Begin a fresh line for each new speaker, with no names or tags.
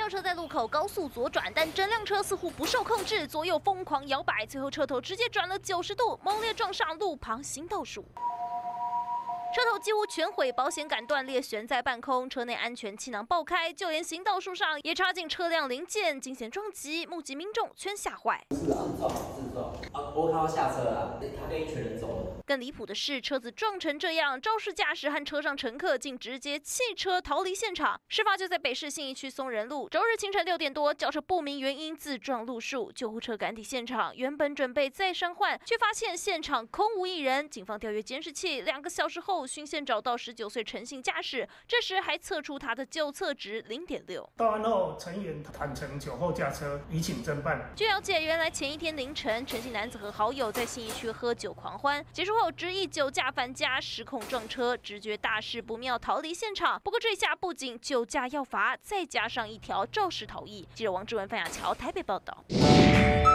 轿车在路口高速左转，但整辆车似乎不受控制，左右疯狂摇摆，最后车头直接转了90度，猛烈撞上路旁行道树。 车头几乎全毁，保险杆断裂悬在半空，车内安全气囊爆开，就连行道树上也插进车辆零件，惊险撞击，目击民众全吓坏。
自撞啊！我看到下车了，他跟一群人走了。
更离谱的是，车子撞成这样，肇事驾驶和车上乘客竟直接弃车逃离现场。事发就在北市信义区松仁路，周日清晨6点多，轿车不明原因自撞路树，救护车赶抵现场，原本准备再伤患，却发现现场空无一人。警方调阅监视器，2个小时后。 巡线找到19岁陈姓驾驶，这时还测出他的酒测值0.6。
到案后，陈员坦承酒后驾车，已请侦办。
据了解，原来前一天凌晨，陈姓男子和好友在信义区喝酒狂欢，结束后执意酒驾返家，失控撞车，直觉大事不妙，逃离现场。不过这下不仅酒驾要罚，再加上一条肇事逃逸。记者王志文、范雅乔台北报道。